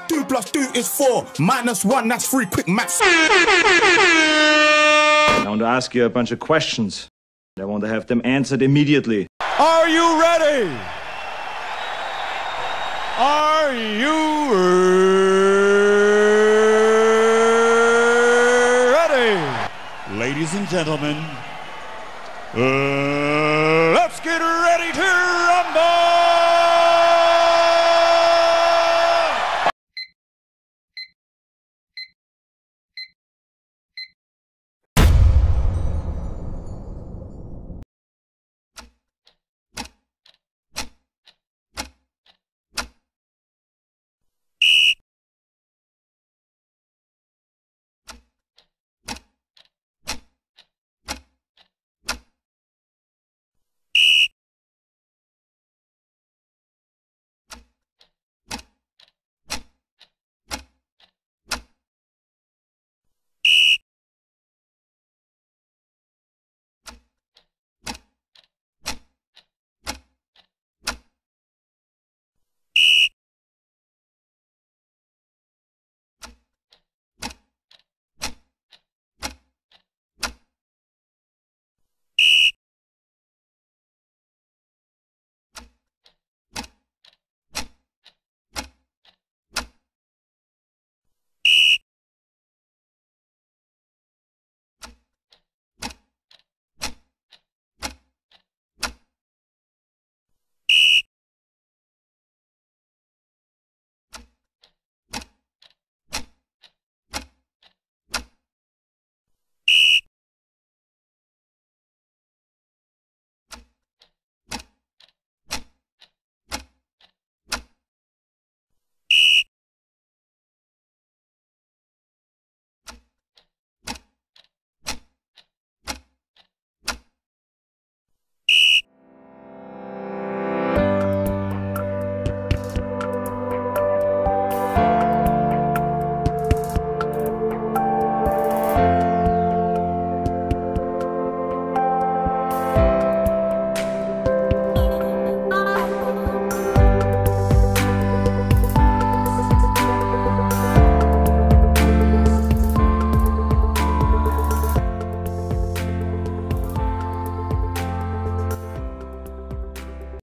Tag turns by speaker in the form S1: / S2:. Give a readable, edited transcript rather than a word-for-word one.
S1: 2 plus 2 is 4. Minus 1, that's 3. Quick maths.
S2: I want to ask you a bunch of questions. I want to have them answered immediately.
S3: Are you ready? Are you ready? Ladies and gentlemen,